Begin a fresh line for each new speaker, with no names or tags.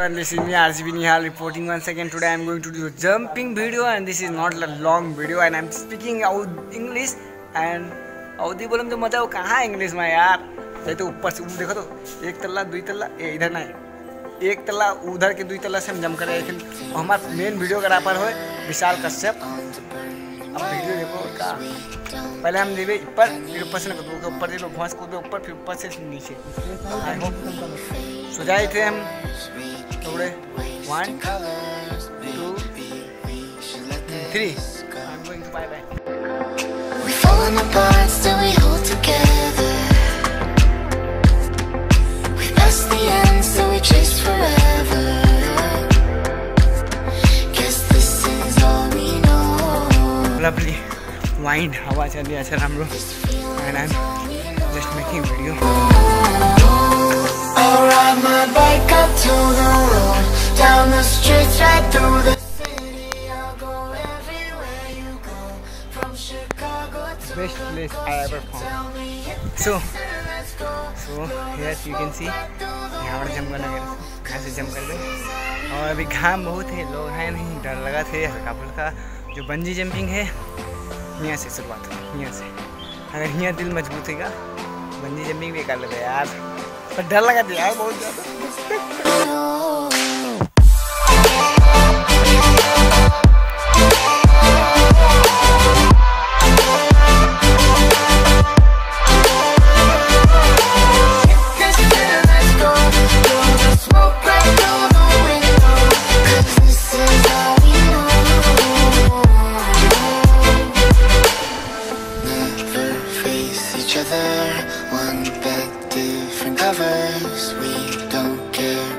everyone, this is me RCB Nihal reporting once again. Today I am going to do a jumping video and this is not a long video and I am speaking out English and अवधी बोलने तो मजा वो कहाँ English में यार। ये तो ऊपर से देखो तो एक तल्ला दो तल्ला इधर नहीं एक तल्ला उधर के दो तल्ला से हम जंप करें लेकिन हमारा मेन वीडियोग्राफर हो विशाल कश्यप। अब वीडियो देखो का पहले हम देवे ऊपर फिर ऊपर से ऊपर दे लो घास कूदो ऊपर फिर ऊपर से नीचे। आई होप सो जाए थे हम थोड़े 1 2 3 I'm going to bye bye.
We falling apart, still we hold together. We passed the end, still we chase forever. Guess this is all we know.
Lovely wind, हवा चल रही है अच्छा हम लोग and I'm just making video.
I'll ride my bike up to the road, down the streets right through the city. I'll go everywhere you go, from Chicago to
Best place I ever found. So here you can see यहाँ पर jump करना यहाँ से jump कर गए और अभी घाम बहुत है लोग हैं नहीं डर लगा थे हल्का फुल्का जो बंजी जंपिंग है यहाँ से शुरुआत हुई यहाँ से अगर यहाँ दिल मजबूत होगा बंजी जंपिंग भी कर लेते यार पर डर लगा था यार बहुत ज़्यादा।
One bed, different covers. We don't care